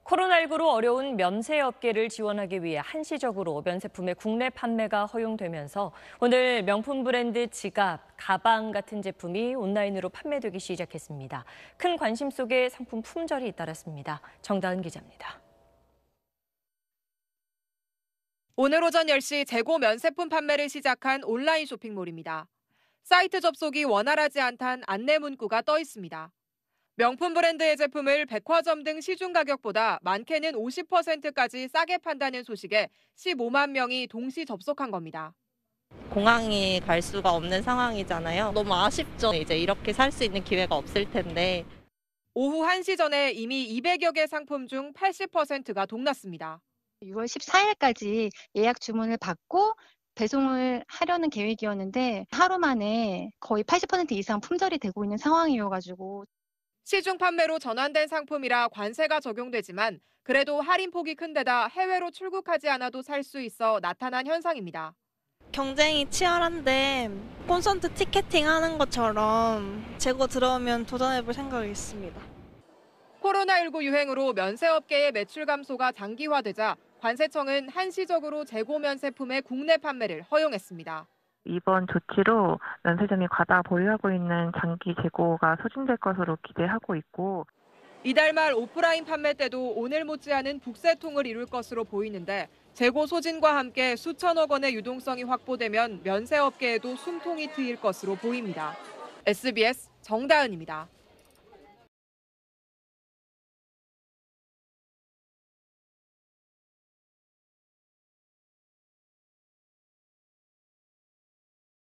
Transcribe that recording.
코로나19로 어려운 면세업계를 지원하기 위해 한시적으로 면세품의 국내 판매가 허용되면서 오늘 명품 브랜드 지갑, 가방 같은 제품이 온라인으로 판매되기 시작했습니다. 큰 관심 속에 상품 품절이 잇따랐습니다. 정다은 기자입니다. 오늘 오전 10시 재고 면세품 판매를 시작한 온라인 쇼핑몰입니다. 사이트 접속이 원활하지 않다는 안내 문구가 떠 있습니다. 명품 브랜드의 제품을 백화점 등 시중 가격보다 많게는 50%까지 싸게 판다는 소식에 15만 명이 동시 접속한 겁니다. 공항에 갈 수가 없는 상황이잖아요. 너무 아쉽죠. 이제 이렇게 살 수 있는 기회가 없을 텐데. 오후 1시 전에 이미 200여 개 상품 중 80%가 동났습니다. 6월 14일까지 예약 주문을 받고 배송을 하려는 계획이었는데 하루 만에 거의 80% 이상 품절이 되고 있는 상황이어가지고 시중 판매로 전환된 상품이라 관세가 적용되지만 그래도 할인폭이 큰 데다 해외로 출국하지 않아도 살 수 있어 나타난 현상입니다. 경쟁이 치열한데 콘서트 티켓팅 하는 것처럼 재고 들어오면 도전해볼 생각이 있습니다. 코로나19 유행으로 면세업계의 매출 감소가 장기화되자 관세청은 한시적으로 재고 면세품의 국내 판매를 허용했습니다. 이번 조치로 면세점이 과다 보유하고 있는 장기 재고가 소진될 것으로 기대하고 있고 이달 말 오프라인 판매 때도 오늘 못지않은 북새통을 이룰 것으로 보이는데 재고 소진과 함께 수천억 원의 유동성이 확보되면 면세업계에도 숨통이 트일 것으로 보입니다. SBS 정다은입니다.